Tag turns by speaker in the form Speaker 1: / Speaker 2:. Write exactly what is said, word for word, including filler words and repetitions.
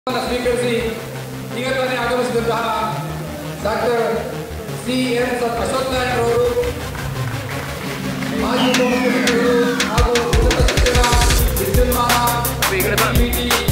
Speaker 1: ಸ್ವೀಕರಿಸಿ ಈಗ ತಾನೇ ಆಗಮಿಸಿದಂತಹ doctor C N Ashwath Narayana ಅವರು ಮಾಜಿ ಉಪಮುಖ್ಯಮಂತ್ರಿಗಳು ಹಾಗೂ ಉನ್ನತ ಶಿಕ್ಷಣ ವಿದ್ಯುನ್ಮಾನ